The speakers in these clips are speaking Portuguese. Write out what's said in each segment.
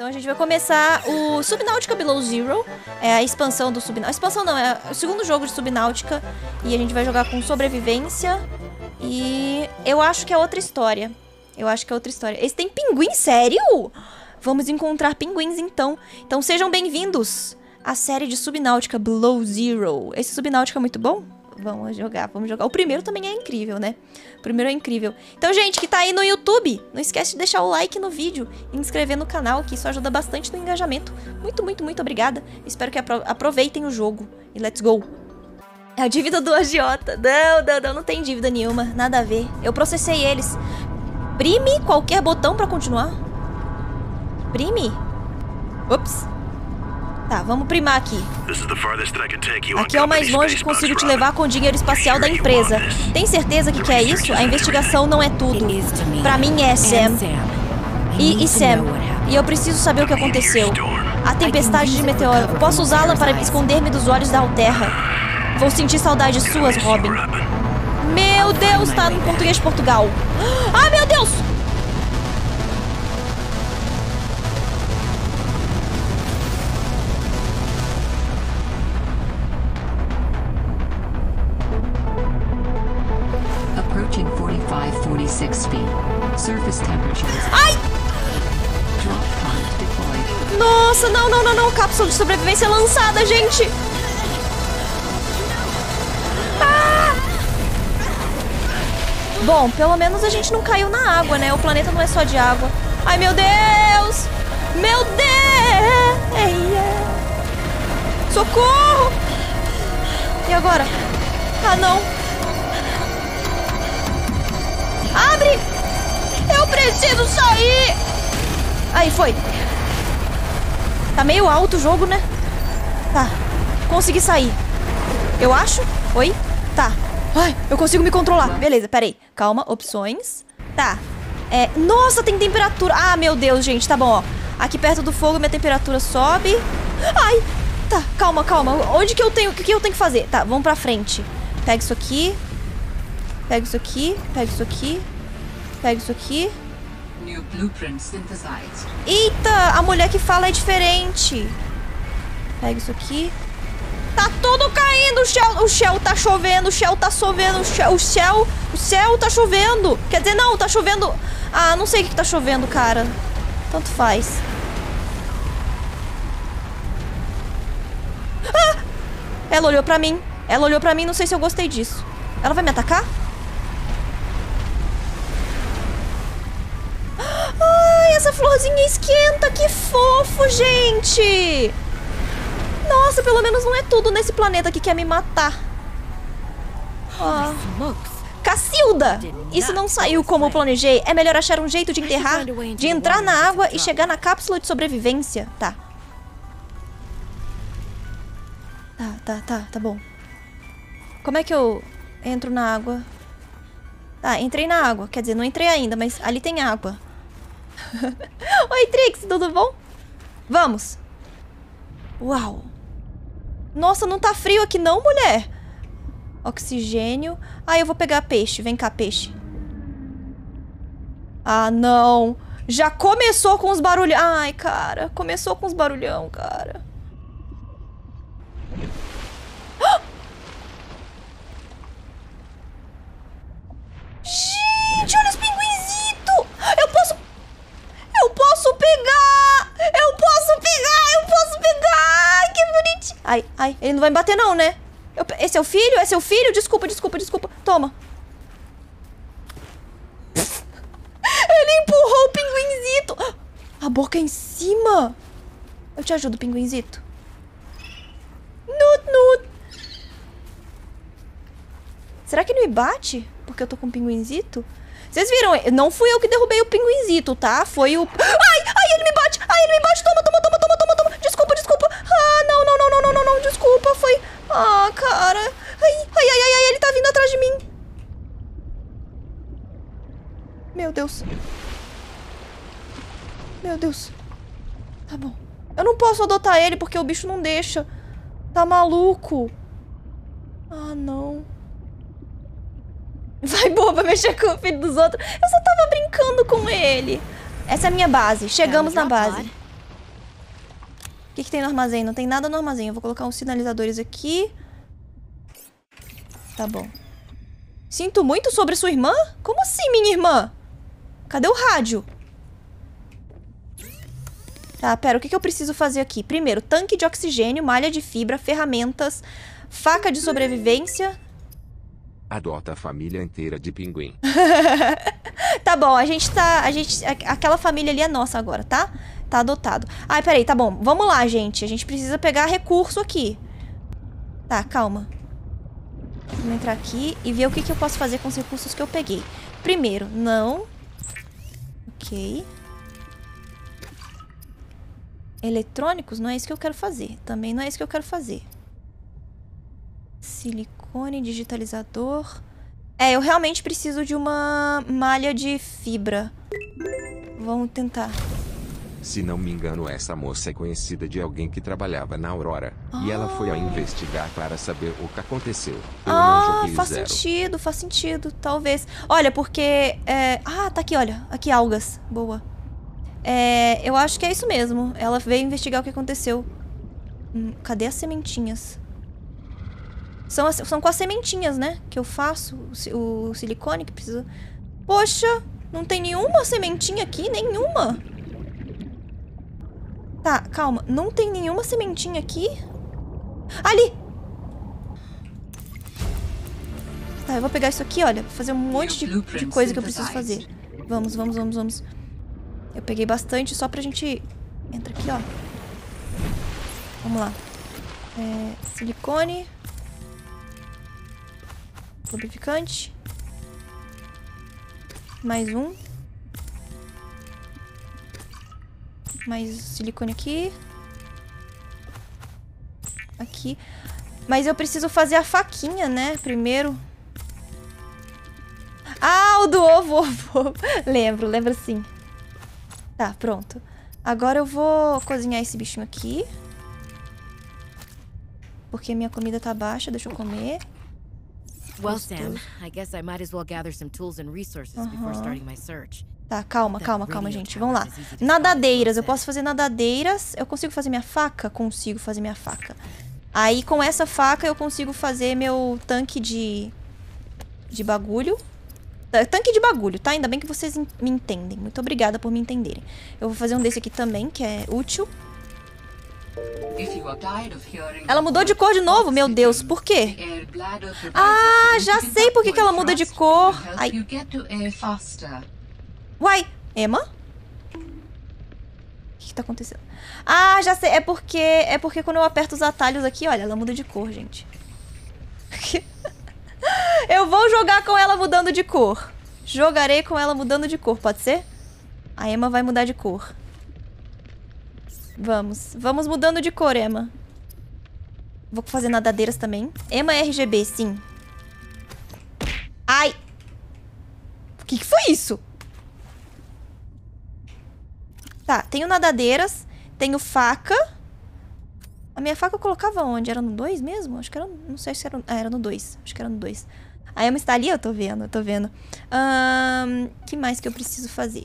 Então a gente vai começar o Subnautica Below Zero. É a expansão do Subnautica. A expansão não, é o segundo jogo de Subnautica. E a gente vai jogar com sobrevivência. E eu acho que é outra história. Esse tem pinguim? Sério? Vamos encontrar pinguins então. Então sejam bem-vindos à série de Subnautica Below Zero. Esse Subnautica é muito bom? Vamos jogar. O primeiro também é incrível, né? O primeiro é incrível. Então, gente, que tá aí no YouTube, não esquece de deixar o like no vídeo e inscrever no canal, que isso ajuda bastante no engajamento. Muito, muito, muito obrigada. Espero que aproveitem o jogo. E let's go. É a dívida do agiota. Não tem dívida nenhuma. Nada a ver. Eu processei eles. Prime qualquer botão pra continuar. Prime? Ups. Tá, vamos primar aqui. Aqui é o mais longe que consigo te levar com o dinheiro espacial da empresa. Tem certeza que quer isso? A investigação não é tudo. Pra mim é Sam. E Sam. E eu preciso saber o que aconteceu. A tempestade de meteoro. Posso usá-la para esconder-me dos olhos da Alterra. Vou sentir saudades suas, Robin. Meu Deus, tá no português de Portugal. Ah, meu Deus! Approaching 45-46 feet. Surface temperatures. Ai! Drop pod deployed. Nossa, não. Cápsula de sobrevivência lançada, gente. Ah! Bom, pelo menos a gente não caiu na água, né? O planeta não é só de água. Ai, meu Deus! Meu Deus! Socorro! E agora? Ah, não. Abre! Eu preciso sair! Aí, foi. Tá meio alto o jogo, né? Tá. Consegui sair. Eu acho? Oi? Tá. Ai, eu consigo me controlar. Beleza, peraí. Calma, opções. Tá. Nossa, tem temperatura. Ah, meu Deus, gente. Tá bom, ó. Aqui perto do fogo minha temperatura sobe. Ai! Tá, calma. Onde que eu tenho... O que eu tenho que fazer? Tá, vamos pra frente. Pega isso aqui. Pega isso aqui. New blueprint synthesized. Eita, a mulher que fala é diferente. Pega isso aqui. Tá tudo caindo, o céu tá chovendo, o céu tá chovendo. Quer dizer, não, tá chovendo. Ah, não sei o que tá chovendo, cara. Tanto faz. Ah! Ela olhou pra mim, não sei se eu gostei disso. Ela vai me atacar? Ai, essa florzinha esquenta, que fofo, gente. Nossa, pelo menos não é tudo nesse planeta que quer me matar. Ah. Cacilda! Isso não saiu como eu planejei. É melhor achar um jeito de entrar na água e chegar na cápsula de sobrevivência. Tá. Tá bom. Como é que eu entro na água? Tá, entrei na água. Quer dizer, não entrei ainda, mas ali tem água. Oi, Trix, tudo bom? Vamos. Uau. Nossa, não tá frio aqui não, mulher? Oxigênio. Ah, eu vou pegar peixe. Vem cá, peixe. Ah, não. Já começou com os barulhão. Ai, cara. Começou com os barulhão, cara. Ah! Gente, olha os pinguinzitos. Eu posso pegar. Que bonitinho. Ai, ele não vai me bater não, né? Esse é o filho? Desculpa. Toma. Ele empurrou o pinguinzito. A boca é em cima. Eu te ajudo, pinguinzito. Nut. Será que ele me bate? Porque eu tô com um pinguinzito? Vocês viram? Não fui eu que derrubei o pinguinzito, tá? Foi o... Ai, ele me bate. Toma. Desculpa. Ah, não. Desculpa, foi... Ah, cara. Ai, ele tá vindo atrás de mim. Meu Deus. Tá bom. Eu não posso adotar ele porque o bicho não deixa. Tá maluco. Ah, não. Vai, boba, mexer com o filho dos outros. Eu só tava brincando com ele. Essa é a minha base. Chegamos na base. que tem no armazém? Não tem nada no armazém. Eu vou colocar uns sinalizadores aqui. Tá bom. Sinto muito sobre sua irmã? Como assim, minha irmã? Cadê o rádio? Tá, pera, o que eu preciso fazer aqui? Primeiro, tanque de oxigênio, malha de fibra, ferramentas, faca de sobrevivência. Adota a família inteira de pinguim. Tá bom, aquela família ali é nossa agora, tá? Tá adotado. Ai, peraí, tá bom. Vamos lá, gente. A gente precisa pegar recurso aqui. Tá, calma. Vamos entrar aqui e ver o que eu posso fazer com os recursos que eu peguei. Primeiro, não. Ok. Eletrônicos, não é isso que eu quero fazer. Também não é isso que eu quero fazer. Silicone, digitalizador. Eu realmente preciso de uma malha de fibra. Vamos tentar. Se não me engano, essa moça é conhecida de alguém que trabalhava na Aurora. E ela foi a investigar para saber o que aconteceu. Eu não joguei faz sentido, talvez. Olha, porque... tá aqui, olha. Aqui, algas. Boa. Eu acho que é isso mesmo. Ela veio investigar o que aconteceu. Cadê as sementinhas? São com as sementinhas, né? Que eu faço. O silicone que precisa... Poxa, não tem nenhuma sementinha aqui? Nenhuma. Tá, calma. Não tem nenhuma sementinha aqui? Ali! Tá, eu vou pegar isso aqui, olha. Fazer um monte de coisa que eu preciso fazer. Vamos. Eu peguei bastante só pra gente... Entra aqui, ó. Vamos lá. Silicone. Lubrificante. Mais um. Mais silicone aqui. Aqui. Mas eu preciso fazer a faquinha, né? Primeiro. Ah, o do ovo. Lembro sim. Tá, pronto. Agora eu vou cozinhar esse bichinho aqui. Porque minha comida tá baixa, deixa eu comer. Well, Sam, I guess I might as well gather some tools and resources before starting my search. Tá, calma, gente. Vamos lá. Nadadeiras. Eu posso fazer nadadeiras. Eu consigo fazer minha faca? Consigo fazer minha faca. Aí, com essa faca, eu consigo fazer meu tanque de bagulho. Tanque de bagulho, tá? Ainda bem que vocês me entendem. Muito obrigada por me entenderem. Eu vou fazer um desse aqui também, que é útil. Ela mudou de cor de novo? Meu Deus, por quê? Ah, já sei por que ela muda de cor. Ai. Uai, Emma? O que tá acontecendo? Ah, já sei. É porque quando eu aperto os atalhos aqui, olha, ela muda de cor, gente. Eu vou jogar com ela mudando de cor. Jogarei com ela mudando de cor, pode ser? A Emma vai mudar de cor. Vamos mudando de cor, Emma. Vou fazer nadadeiras também. Emma RGB, sim. Ai! O que foi isso? Tá, tenho nadadeiras. Tenho faca. A minha faca eu colocava onde? Era no 2 mesmo? Acho que era... Não sei se era... era no 2. Acho que era no 2. A Emma está ali? Eu tô vendo. Que mais que eu preciso fazer?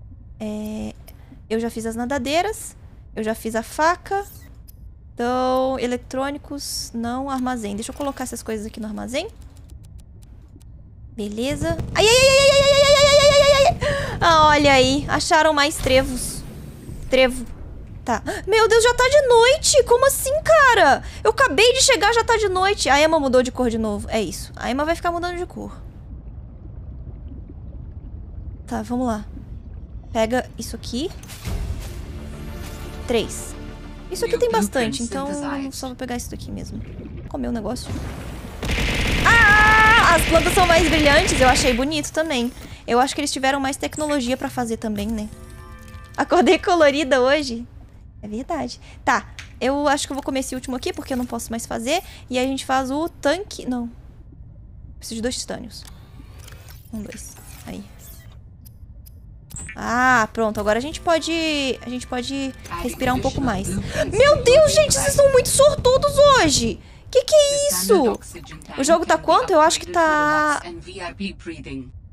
Eu já fiz as nadadeiras. Eu já fiz a faca. Então, eletrônicos, não, armazém. Deixa eu colocar essas coisas aqui no armazém. Beleza. Ai. Ah, olha aí. Acharam mais trevos. Trevo. Tá. Meu Deus, já tá de noite. Como assim, cara? Eu acabei de chegar, já tá de noite. A Emma mudou de cor de novo. É isso. A Emma vai ficar mudando de cor. Tá, vamos lá. Pega isso aqui. 3. Isso aqui tem bastante, então só vou pegar isso daqui mesmo. Comer o negócio. Ah! As plantas são mais brilhantes, eu achei bonito também. Eu acho que eles tiveram mais tecnologia pra fazer também, né? Acordei colorida hoje. É verdade. Tá, eu acho que eu vou comer esse último aqui, porque eu não posso mais fazer. E aí a gente faz o tanque... Não. Preciso de 2 titânios. 1, 2. Aí. Ah, pronto. Agora a gente pode respirar um pouco mais. Meu Deus, gente, vocês são muito sortudos hoje. Que é isso? O jogo tá quanto? Eu acho que tá...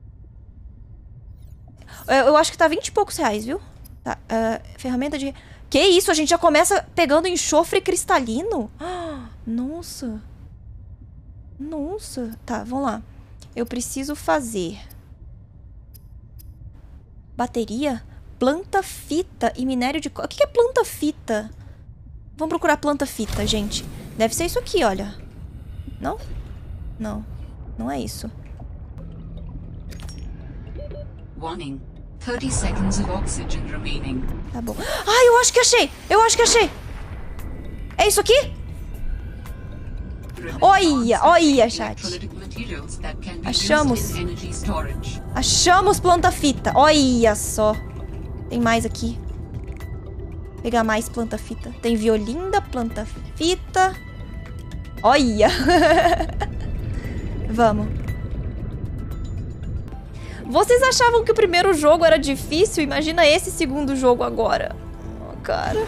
Eu acho que tá 20 e poucos reais, viu? Tá, ferramenta de... Que isso? A gente já começa pegando enxofre cristalino? Nossa. Nossa. Tá, vamos lá. Eu preciso fazer... Bateria? Planta-fita e minério de... O que é planta-fita? Vamos procurar planta-fita, gente. Deve ser isso aqui, olha. Não? Não. Não é isso. Warning. 30 seconds of oxygen remaining. Tá bom. Ai, eu acho que achei! Eu acho que achei! É isso aqui? Olha, chat. Achamos. Achamos planta-fita. Olha só. Tem mais aqui. Vou pegar mais planta-fita. Tem violinda, planta-fita. Olha. Vamos. Vocês achavam que o primeiro jogo era difícil? Imagina esse segundo jogo agora. Oh, cara.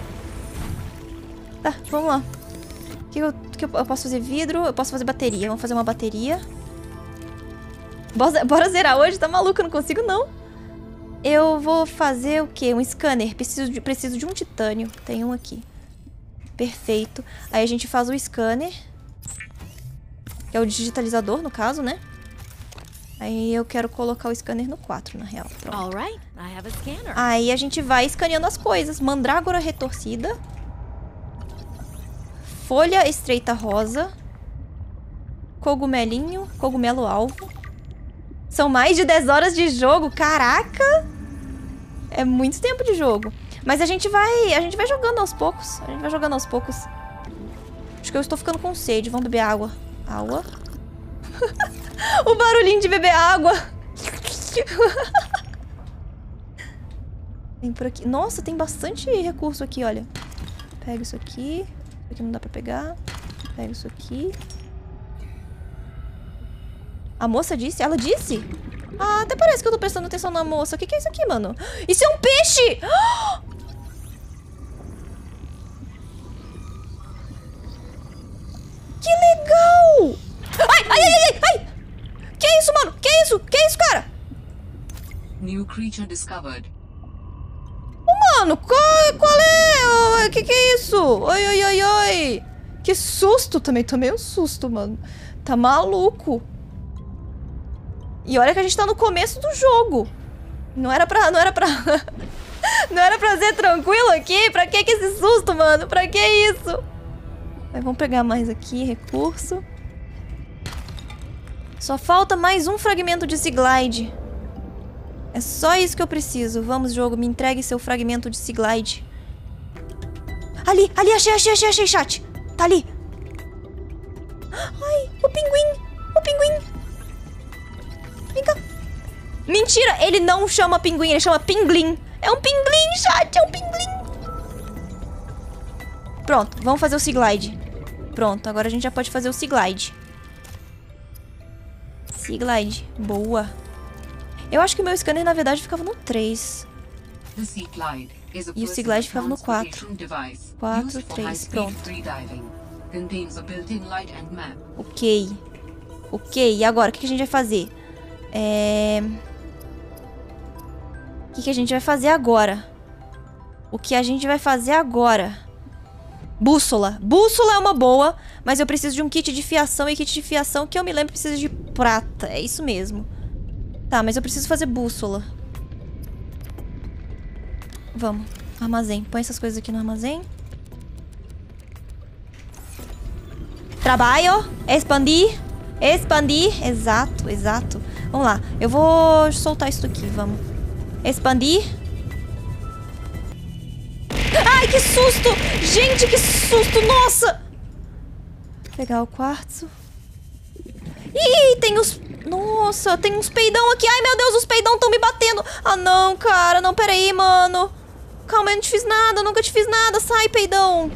Tá, vamos lá. Que eu posso fazer vidro, eu posso fazer bateria. Vamos fazer uma bateria. Bora zerar hoje? Tá maluco? Eu não consigo, não. Eu vou fazer o quê? Um scanner. Preciso de um titânio. Tem um aqui. Perfeito. Aí a gente faz o scanner. Que é o digitalizador, no caso, né? Aí eu quero colocar o scanner no 4, na real. Pronto. Aí a gente vai escaneando as coisas. Mandrágora retorcida. Folha estreita rosa. Cogumelinho. Cogumelo alvo. São mais de 10 horas de jogo. Caraca! É muito tempo de jogo. Mas a gente vai jogando aos poucos. A gente vai jogando aos poucos. Acho que eu estou ficando com sede. Vamos beber água. Água. O barulhinho de beber água. Tem por aqui. Nossa, tem bastante recurso aqui, olha. Pega isso aqui. Isso aqui não dá pra pegar. Pega isso aqui. A moça disse? Ela disse? Ah, até parece que eu tô prestando atenção na moça. O que é isso aqui, mano? Isso é um peixe! Que legal! Ai, ai, ai, ai, ai! Que isso, mano? Que isso? Que isso, cara? New creature discovered. Mano, qual é? Que é isso? Oi, oi, oi, oi. Que susto. Também tomei um susto, mano. Tá maluco. E olha que a gente tá no começo do jogo. Não era pra... Não era pra ser tranquilo aqui? Pra que esse susto, mano? Pra que isso? Mas vamos pegar mais aqui, recurso. Só falta mais um fragmento de Seaglide. É só isso que eu preciso. Vamos, jogo, me entregue seu fragmento de Seaglide. Ali, achei, chat. Tá ali. Ai, o pinguim. Vem cá. Mentira, ele não chama pinguim, ele chama pinglin. É um pinglin, chat, é um pinglin. Pronto, vamos fazer o Seaglide. Pronto, agora a gente já pode fazer o Seaglide. Seaglide, boa. Eu acho que o meu scanner, na verdade, ficava no 3. E o Seaglide ficava no 4. 4, 3, pronto. Ok, e agora, o que a gente vai fazer? O que a gente vai fazer agora? O que a gente vai fazer agora? Bússola. Bússola é uma boa, mas eu preciso de um kit de fiação. E kit de fiação, que eu me lembro, precisa de prata. É isso mesmo. Tá, mas eu preciso fazer bússola. Vamos. Armazém. Põe essas coisas aqui no armazém. Trabalho. Expandir. Expandir. Exato, exato. Vamos lá. Eu vou soltar isso aqui, vamos. Expandir. Ai, que susto! Gente, que susto! Nossa! Vou pegar o quartzo. Ih, tem os... Nossa, tem uns peidão aqui. Ai, meu Deus, os peidão estão me batendo. Ah, não, cara. Não, peraí, mano. Calma, eu não te fiz nada. Eu nunca te fiz nada. Sai, peidão.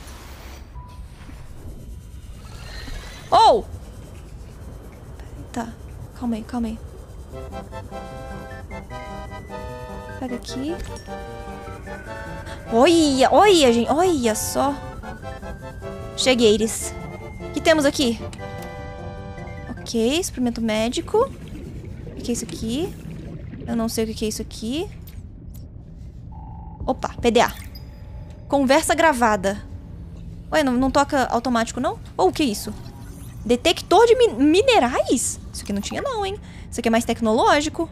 Oh! Tá. Calma aí. Pega aqui. Olha, gente. Olha só. Chegueiros. O que temos aqui? Ok, experimento médico. O que é isso aqui? Eu não sei o que é isso aqui. Opa, PDA. Conversa gravada. Ué, não toca automático, não? Ou o que é isso? Detector de minerais? Isso aqui não tinha, não, hein? Isso aqui é mais tecnológico.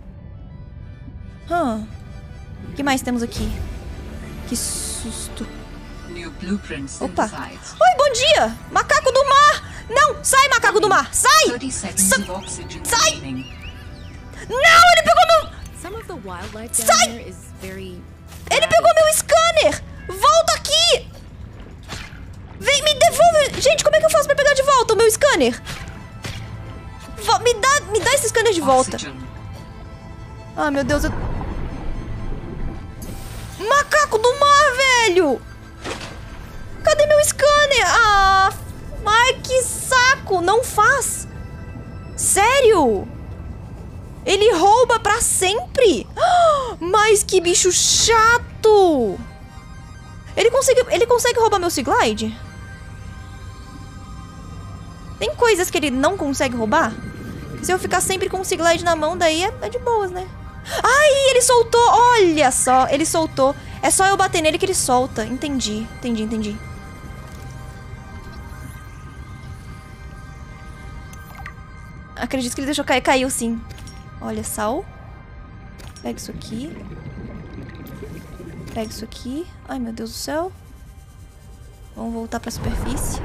O que mais temos aqui? Que susto. Opa. Oi, bom dia! Macaco do mar! Não! Sai, macaco do mar! Sai! Sai! Não! Ele pegou meu... Sai! Ele pegou meu scanner! Volta aqui! Vem, me devolve! Gente, como é que eu faço pra pegar de volta o meu scanner? Me dá esse scanner de volta. Ah, meu Deus, Macaco do mar, velho! Cadê meu scanner? Ah, ai, que saco! Não faz! Sério? Ele rouba pra sempre? Mas que bicho chato! Ele consegue roubar meu Seaglide? Tem coisas que ele não consegue roubar? Se eu ficar sempre com o Seaglide na mão, daí é de boas, né? Ai, ele soltou! Olha só, ele soltou. É só eu bater nele que ele solta. Entendi. Acredito que ele deixou cair. Caiu, sim. Olha, sal. Pega isso aqui. Pega isso aqui. Ai, meu Deus do céu. Vamos voltar pra superfície.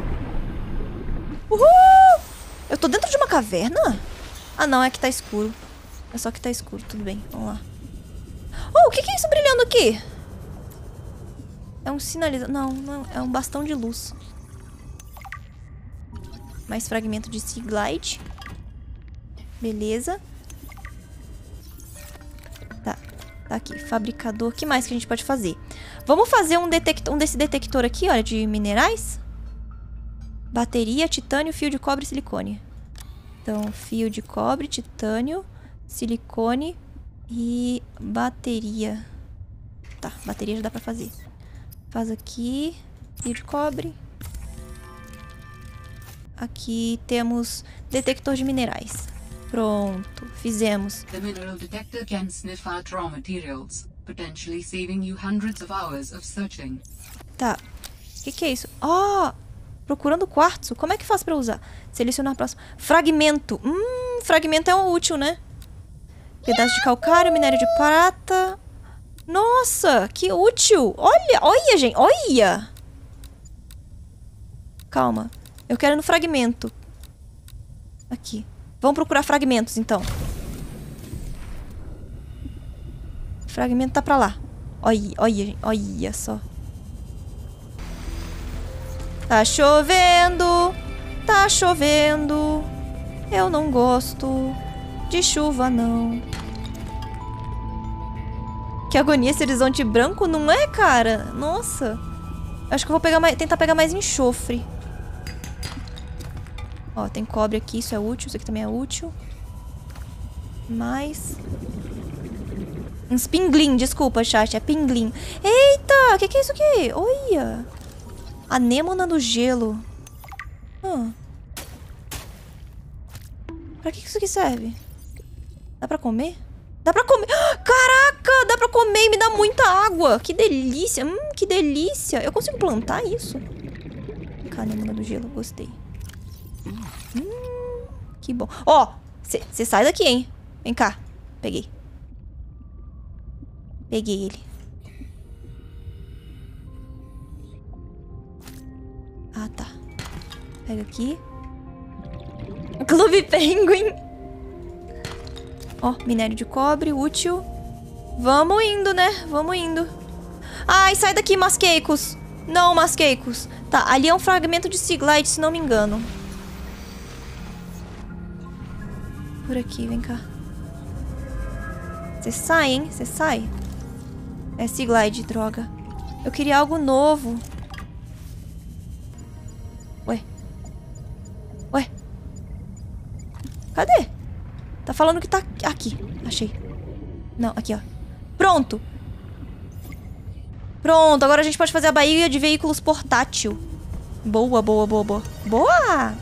Uhul! Eu tô dentro de uma caverna? Ah, não. É que tá escuro. É só que tá escuro. Tudo bem. Vamos lá. Oh, o que é isso brilhando aqui? É um sinalizador. Não. É um bastão de luz. Mais fragmento de Seaglide. Beleza. Tá aqui. Fabricador. O que mais que a gente pode fazer? Vamos fazer um desse detector aqui, olha, de minerais. Bateria, titânio, fio de cobre e silicone. Então, fio de cobre, titânio, silicone e bateria. Tá, bateria já dá pra fazer. Faz aqui, fio de cobre. Aqui temos detector de minerais. Pronto, fizemos. The mineral detector can sniff out raw materials, potentially saving you hundreds of hours of searching. Tá. O que é isso? Procurando quartzo. Como é que faz pra usar? Selecionar próximo. Fragmento. Fragmento é um útil, né? Pedaço de calcário, minério de prata. Nossa, que útil. Olha, gente. Olha. Calma. Eu quero ir no fragmento. Aqui. Vamos procurar fragmentos, então. Fragmento tá pra lá. Olha só. Tá chovendo. Tá chovendo. Eu não gosto de chuva, não. Que agonia esse horizonte branco, não é, cara? Nossa. Acho que eu vou tentar pegar mais enxofre. Ó, tem cobre aqui, isso é útil. Isso aqui também é útil. Mais... uns pinglin, desculpa, chat. É pinglin. Eita, o que é isso aqui? Olha. Anêmona do gelo. Pra que isso aqui serve? Dá pra comer? Dá pra comer. Caraca, dá pra comer e me dá muita água. Que delícia. Que delícia. Eu consigo plantar isso? Anêmona do gelo, gostei. Que bom. Ó, você sai daqui, hein? Vem cá. Peguei. Peguei ele. Ah, tá. Pega aqui. Clube Penguin. Ó, minério de cobre, útil. Vamos indo, né? Vamos indo. Ai, sai daqui, Masqueicos. Não, Masqueicos. Tá, ali é um fragmento de Seaglide, se não me engano. Por aqui, vem cá. Você sai, hein? Você sai. É Seaglide, droga. Eu queria algo novo. Ué? Cadê? Tá falando que tá aqui. Achei. Não, aqui, ó. Pronto. Pronto, agora a gente pode fazer a baía de veículos portátil. Boa. Boa!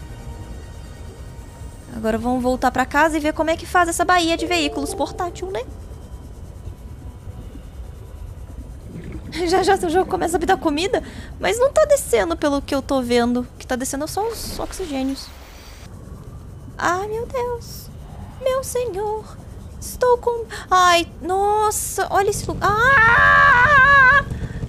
Agora vamos voltar pra casa e ver como é que faz essa baía de veículos portátil, né? Já já o jogo começa a me dar comida, mas não tá descendo pelo que eu tô vendo. O que tá descendo é só os oxigênios. Ai, meu Deus. Meu senhor. Estou com... Ai, nossa. Olha esse lugar. Ah!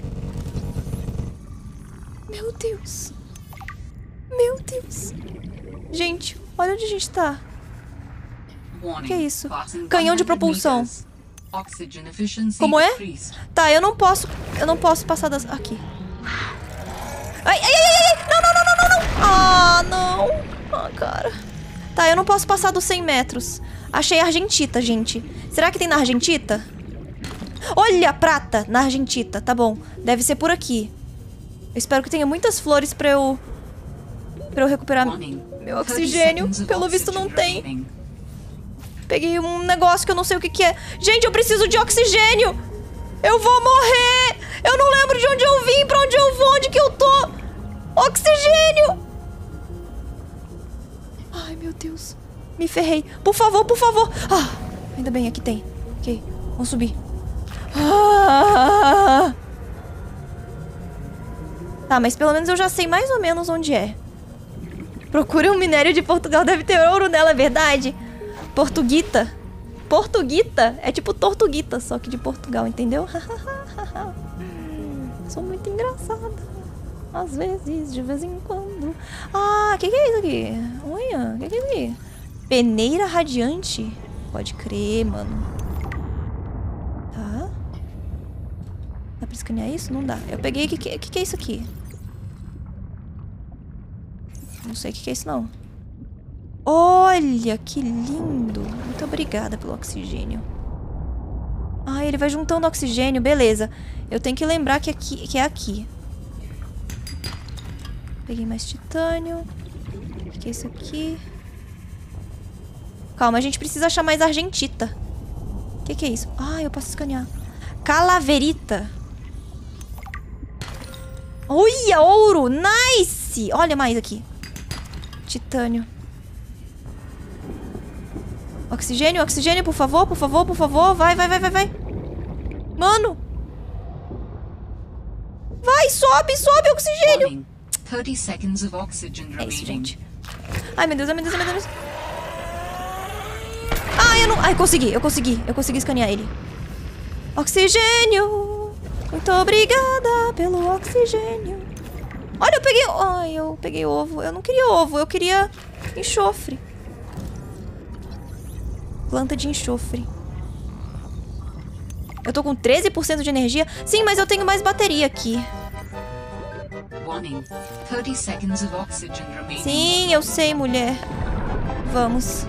Meu Deus. Meu Deus. Gente, olha onde a gente tá. O que é isso? Canhão de propulsão. Como é? Tá, eu não posso passar das... Aqui. Ai, ai, ai, ai, não, não, não, não, não, não. Ah, não. Ah, cara. Tá, eu não posso passar dos 100 metros. Achei a argentita, gente. Será que tem na argentita? Olha, prata na argentita. Tá bom, deve ser por aqui. Eu espero que tenha muitas flores pra eu recuperar meu oxigênio. Pelo visto não tem. Peguei um negócio que eu não sei o que que é. Gente, eu preciso de oxigênio. Eu vou morrer. Eu não lembro de onde eu vim, pra onde eu vou, onde que eu tô. Oxigênio. Ai, meu Deus. Me ferrei. Por favor, por favor. Ah, ainda bem, aqui tem. Ok, vamos subir. Ah. Tá, mas pelo menos eu já sei mais ou menos onde é. Procure um minério de Portugal. Deve ter ouro nela, é verdade? Portuguita. Portuguita é tipo tortuguita, só que de Portugal, entendeu? Sou muito engraçada. Às vezes, de vez em quando. Ah, que é isso aqui? Olha, que é isso aqui? Peneira radiante. Pode crer, mano. Tá. Dá pra escanear isso? Não dá. Eu peguei... O que é isso aqui? Não sei o que é isso, não. Olha, que lindo. Muito obrigada pelo oxigênio. Ah, ele vai juntando oxigênio. Beleza. Eu tenho que lembrar que é aqui. Peguei mais titânio. O que é isso aqui? Calma, a gente precisa achar mais argentita. O que é isso? Ah, eu posso escanear. Calaverita. Olha, ouro. Nice. Olha mais aqui. Titânio. Oxigênio, oxigênio, por favor, por favor, por favor. Vai, vai, vai, vai, vai. Mano. Vai, sobe, sobe, oxigênio. 30 seconds of oxygen remaining. É isso, gente. Ai, meu Deus, ai, meu Deus, ai, meu Deus. Ai, eu não... Ai, consegui, eu consegui escanear ele. Oxigênio. Muito obrigada pelo oxigênio. Olha, eu peguei... Ai, eu peguei ovo. Eu não queria ovo, eu queria enxofre. Planta de enxofre. Eu tô com 13% de energia. Sim, mas eu tenho mais bateria aqui. Warning. 30 seconds of oxygen remaining. Sim, eu sei, mulher. Vamos.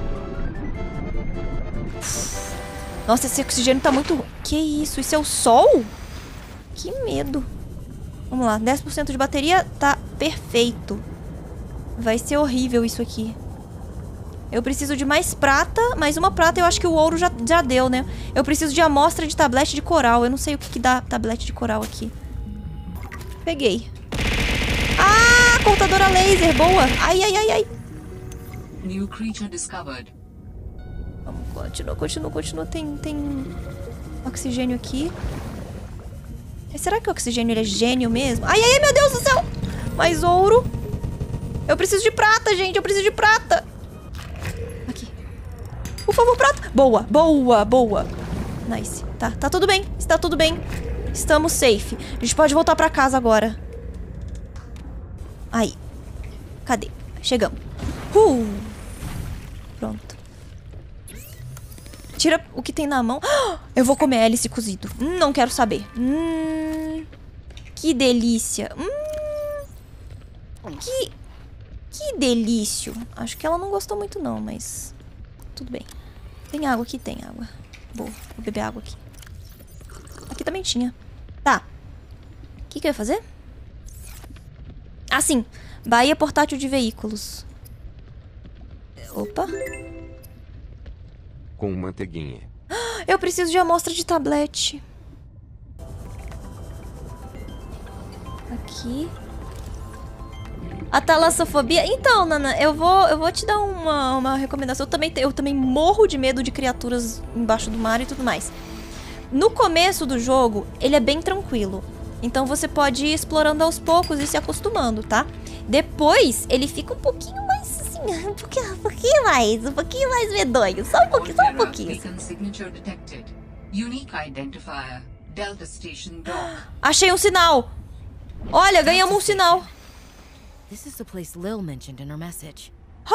Nossa, esse oxigênio tá muito... Que isso? Isso é o sol? Que medo. Vamos lá, 10% de bateria tá perfeito. Vai ser horrível isso aqui. Eu preciso de mais prata. Mais uma prata, eu acho que o ouro já deu, né? Eu preciso de amostra de tablete de coral. Eu não sei o que dá tablete de coral aqui. Peguei. Ah, cortadora laser, boa. Ai, ai, ai, ai. New creature discovered. Vamos, continua. Tem oxigênio aqui. Será que o oxigênio ele é gênio mesmo? Ai, ai, meu Deus do céu. Mais ouro. Eu preciso de prata, gente. Eu preciso de prata. Aqui. Por favor, prata. Boa, boa, boa. Nice. Tá tudo bem. Está tudo bem. Estamos safe. A gente pode voltar pra casa agora. Aí. Cadê? Chegamos. Pronto. Tira o que tem na mão. Eu vou comer hélice cozido. Não quero saber. Que delícia. Que delício. Acho que ela não gostou muito não, mas... Tudo bem. Tem água aqui? Tem água. Boa. Vou beber água aqui. Aqui também tinha. Tá. O que eu ia fazer? Ah, sim. Baía portátil de veículos. Opa. Com manteiguinha. Eu preciso de amostra de tablete. Aqui. A talassofobia. Então, Nana, eu vou te dar uma recomendação. Eu também morro de medo de criaturas embaixo do mar e tudo mais. No começo do jogo, ele é bem tranquilo. Então você pode ir explorando aos poucos e se acostumando, tá? Depois, ele fica um pouquinho mais assim, um pouquinho mais medonho. Só um pouquinho, só um pouquinho. Beacon signature detected. Unique identifier. Delta Station Dock. Achei um sinal. Olha, ganhamos um sinal. This is the place Lil mentioned in her message.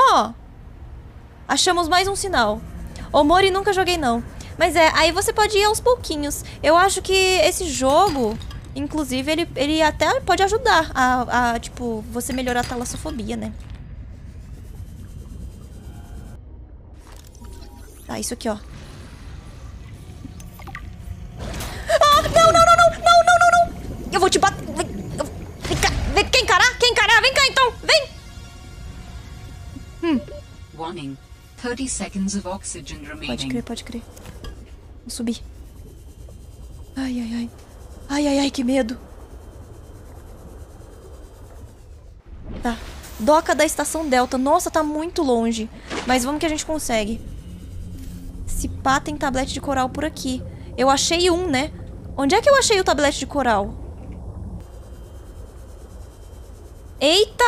Achamos mais um sinal. Omori nunca joguei não. Mas aí você pode ir aos pouquinhos. Eu acho que esse jogo, inclusive, ele até pode ajudar a tipo, você melhorar a talassofobia, né? Tá, isso aqui, ó. Não. Eu vou te bater. Vem cá. Quer encarar? Vem cá, então. Vem. Warning. 30 seconds of oxygen remaining. Pode crer. Vou subir. Ai, que medo. Tá. Doca da estação Delta. Nossa, tá muito longe. Mas vamos que a gente consegue. Se pá, tem tablete de coral por aqui. Eu achei um, né? Onde é que eu achei o tablete de coral? Eita!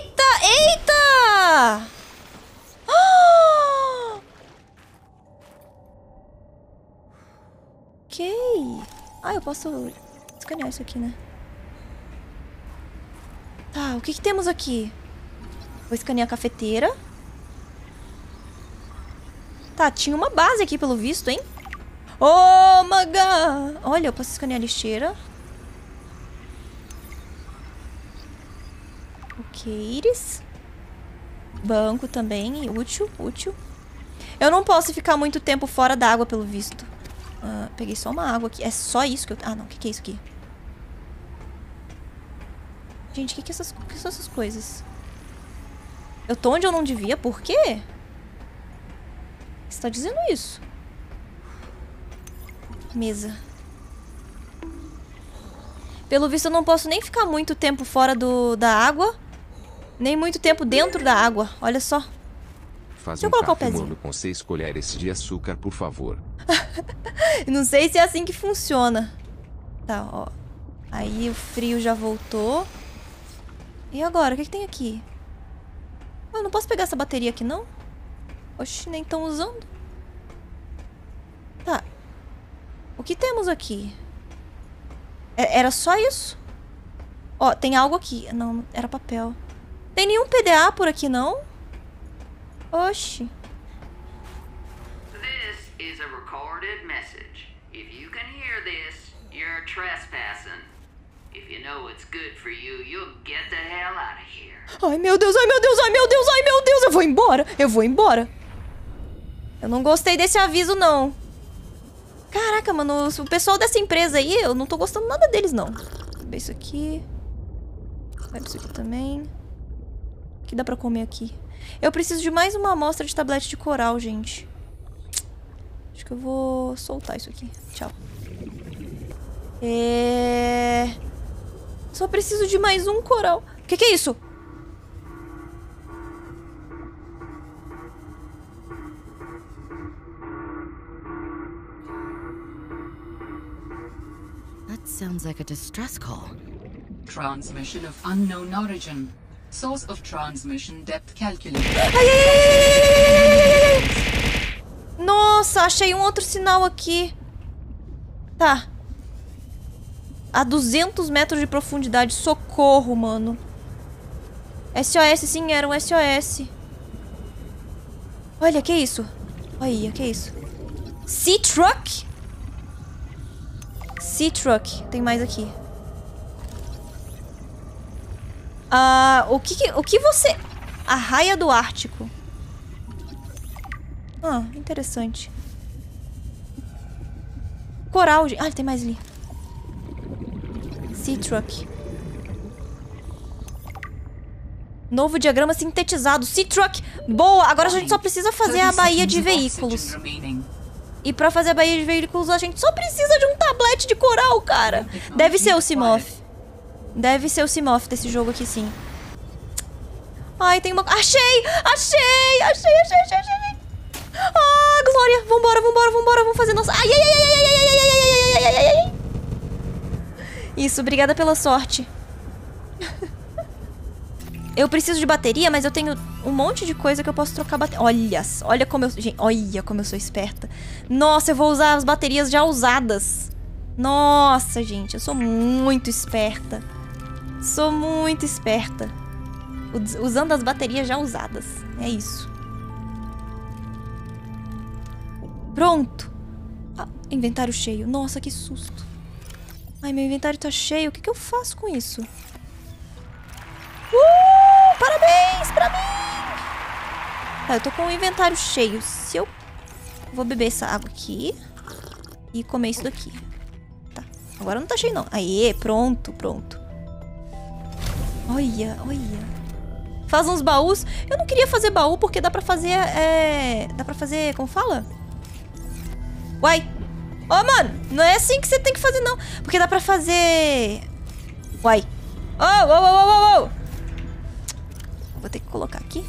Ok. Eu posso escanear isso aqui, né? Tá, o que temos aqui? Vou escanear a cafeteira. Tá, tinha uma base aqui pelo visto, hein? Oh, my God! Olha, eu posso escanear a lixeira. Ok, Iris. Banco também, útil. Eu não posso ficar muito tempo fora da água, pelo visto. Peguei só uma água aqui. É só isso que eu... não, o que é isso aqui? Gente, o que são essas coisas? Eu tô onde eu não devia? Por quê? Você tá dizendo isso? Mesa. Pelo visto, eu não posso nem ficar muito tempo fora da água. Nem muito tempo dentro da água. Olha só. Faz Deixa eu um colocar o café pezinho. morno com 6 colheres de açúcar, por favor. Não sei se é assim que funciona. Tá, ó. Aí o frio já voltou. E agora? O que tem aqui? Eu não posso pegar essa bateria aqui, não? Oxi, nem estão usando. Tá. O que temos aqui? Era só isso? Ó, tem algo aqui. Não, era papel. Tem nenhum PDA por aqui, não? Oxi. This is a recorded message. If you can hear this, you're trespassing. If you know what's good for you, you'll get the hell out of here. Ai, meu Deus. Eu vou embora. Eu não gostei desse aviso, não. Caraca, mano, o pessoal dessa empresa aí, eu não tô gostando nada deles, não. Vou ver isso aqui. Vai isso aqui também. O que dá pra comer aqui? Eu preciso de mais uma amostra de tablete de coral, gente. Acho que eu vou soltar isso aqui. Tchau. Só preciso de mais um coral. O que é isso? That sounds like a distress call. Transmission of unknown origin. Source of transmission depth calculated. Nossa, achei um outro sinal aqui. Tá. A 200 metros de profundidade. Socorro, mano. SOS, sim, era um SOS. Olha, que isso? Olha, que isso? Sea Truck? Sea Truck. Tem mais aqui. O que você... A raia do Ártico. Interessante. Coral, gente. Tem mais ali. Sea Truck. Novo diagrama sintetizado. Sea Truck. Boa! Agora a gente só precisa fazer a baía de veículos. E pra fazer a baía de veículos, a gente só precisa de um tablete de coral, cara. Deve ser o Simoth. Deve ser o Simoth desse jogo aqui, sim. Ai, tem uma... Achei! Glória! Vambora. Vamos fazer nossa... Ai. Isso, obrigada pela sorte. Eu preciso de bateria, mas eu tenho um monte de coisa que eu posso trocar bateria. Olha como eu... Gente, olha como eu sou esperta. Nossa, eu vou usar as baterias já usadas. Nossa, gente, eu sou muito esperta. Sou muito esperta. Usando as baterias já usadas. É isso. Pronto. Ah, inventário cheio. Nossa, que susto. Ai, meu inventário tá cheio. O que eu faço com isso? Parabéns pra mim! Tá, eu tô com o inventário cheio. Se eu... Vou beber essa água aqui. E comer isso daqui. Tá. Agora não tá cheio, não. Aê, pronto, pronto. Olha, olha. Faz uns baús. Eu não queria fazer baú porque dá pra fazer... Dá pra fazer... Como fala? Uai. Ó, mano. Não é assim que você tem que fazer, não. Porque dá pra fazer... Uai. Oh. Vou ter que colocar aqui.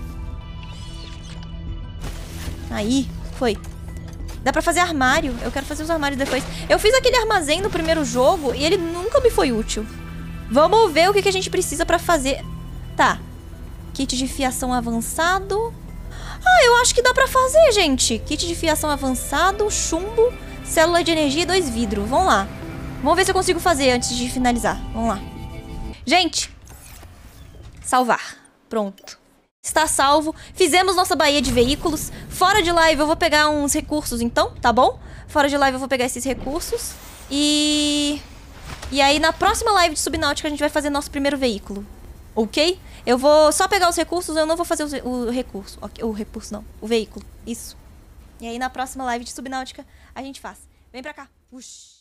Aí, foi. Dá pra fazer armário. Eu quero fazer os armários depois. Eu fiz aquele armazém no primeiro jogo e ele nunca me foi útil. Vamos ver o que a gente precisa pra fazer. Tá. Kit de fiação avançado. Ah, eu acho que dá pra fazer, gente. Kit de fiação avançado, chumbo, célula de energia e 2 vidros. Vamos lá. Vamos ver se eu consigo fazer antes de finalizar. Vamos lá. Gente. Salvar. Pronto. Está salvo. Fizemos nossa baía de veículos. Fora de live eu vou pegar uns recursos então, tá bom? Fora de live eu vou pegar esses recursos. E aí na próxima live de Subnáutica a gente vai fazer nosso primeiro veículo. Ok? Eu vou só pegar os recursos, eu não vou fazer o recurso. O recurso não, o veículo. Isso. E aí na próxima live de Subnáutica a gente faz. Vem pra cá. Puxa.